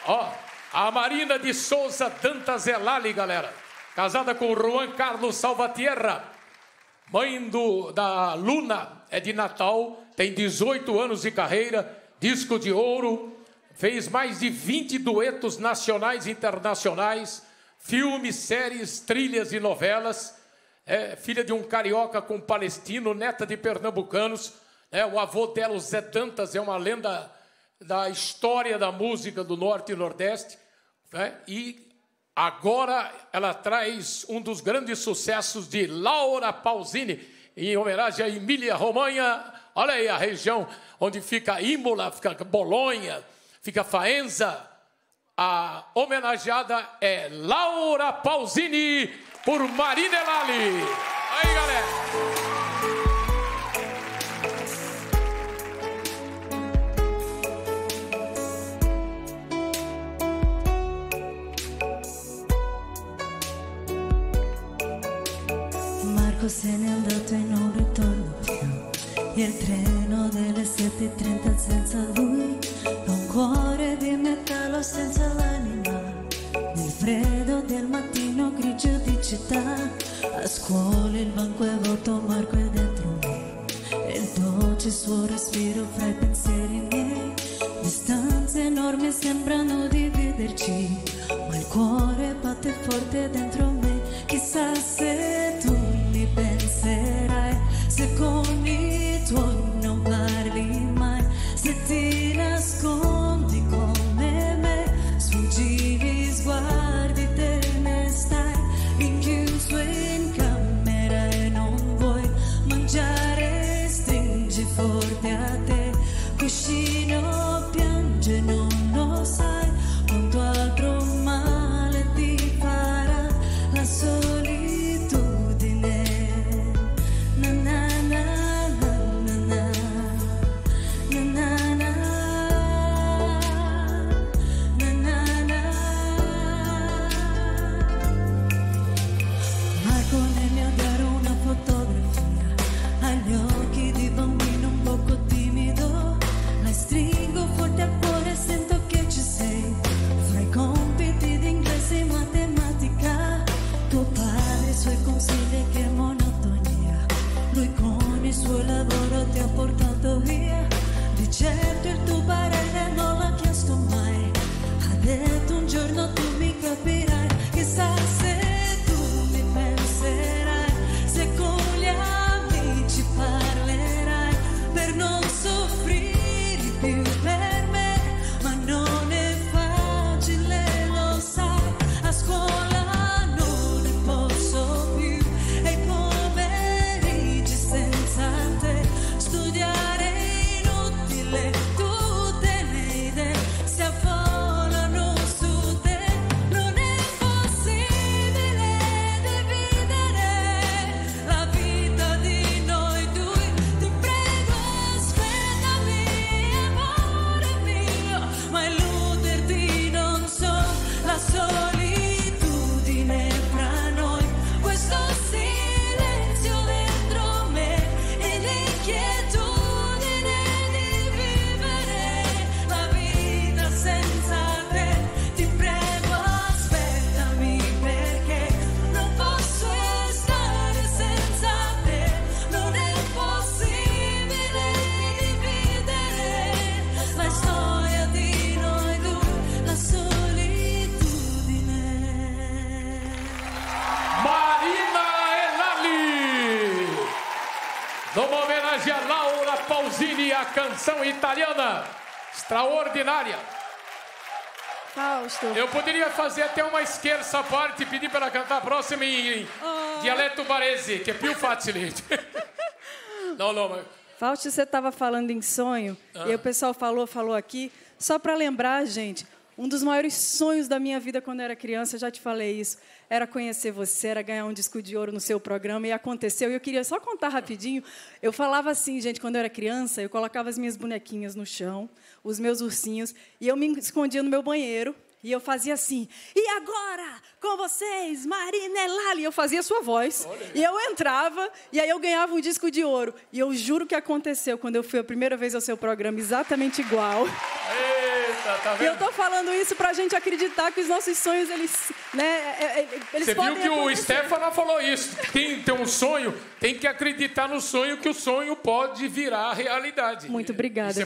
Ó, a Marina de Souza Dantas Elali, galera. Casada com o Juan Carlos Salvatierra. Mãe da Luna, é de Natal. Tem 18 anos de carreira. Disco de ouro. Fez mais de 20 duetos nacionais e internacionais. Filmes, séries, trilhas e novelas. É filha de um carioca com palestino, neta de pernambucanos. O avô dela, o Zé Dantas, é uma lenda da história da música do Norte e Nordeste. E agora ela traz um dos grandes sucessos de Laura Pausini, em homenagem a Emília-Romanha. Olha aí a região onde fica Imola, fica Bolonha, fica Faenza. A homenageada é Laura Pausini por Marina Elali. Aí, galera. Marco se n'è andato e non ritorno più. Il treno delle 7:30 senza lui. Un cuore di metallo senza l'anima. Nel freddo del mattino grigio di città. A scuola il banco è vuoto, Marco è dentro me. E il dolce suo respiro fra i pensieri miei. Distanze enormi sembrano dividerci, ma il cuore batte forte dentro me. Chissà se tu mi penserai, se con i tuoi non parli mai, se ti nascondi come me, sfuggivi sguardi, te ne stai rinchiuso in camera e non vuoi mangiare, stringi forte a te, cuscino piange, non lo sai quanto altro male ti farà la solitudine. Na na na na na na na na na na na na. Marco mi ha dato una fotografia, agli occhi di bambino un poco timido. La stringo forte al cuore, sento che ci sei. Fra i compiti di inglese e matematica, tuo padre, i suoi consigli, che monotonia. Lui con il suo lavoro ti ha portato via. Di certo il tuo parere non l'ha chiesto mai. Ha detto un giorno tu mi capirai. Chissà se tu mi penserai, se con gli amici parlerai, per non soffrire più per me. Ma non è facile, lo sai, a scuola non ne posso più. E i pomeriggi senza te, studiare è inutile, tutte le idee si affollano su te. Non è possibile dividere la vita di noi due. Ti prego, aspettami, amore mio, ma illuderti non so. La solitudine fra noi, questo silenzio dentro me e l'inquietudine di vivere la vita senza te. Ti prego, aspettami, perché non posso stare senza te. Non è possibile dividere la storia di noi due, la solitudine. Marina Elali. Numa homenagem a Laura Pausini, a canção italiana extraordinária. Fausto. Eu poderia fazer até uma scherza a parte e pedir para ela cantar a próxima em dialeto barese, que é più facile. Não, mas... Fausto, você estava falando em sonho, e o pessoal falou aqui. Só para lembrar, gente, um dos maiores sonhos da minha vida quando eu era criança, eu já te falei isso, era conhecer você, era ganhar um disco de ouro no seu programa, e aconteceu. E eu queria só contar rapidinho. Eu falava assim, gente, quando eu era criança, eu colocava as minhas bonequinhas no chão, os meus ursinhos, e eu me escondia no meu banheiro, e eu fazia assim: e agora, com vocês, Marina Elali. Eu fazia a sua voz, e eu entrava, e aí eu ganhava um disco de ouro. E eu juro que aconteceu quando eu fui a primeira vez ao seu programa, exatamente igual. Eita, tá E eu vendo? tô falando isso pra gente acreditar que os nossos sonhos, eles, né, eles Você podem viu que o acontecer. Stefano falou isso. Quem tem um sonho, tem que acreditar no sonho, que o sonho pode virar realidade. Muito obrigada. Isso é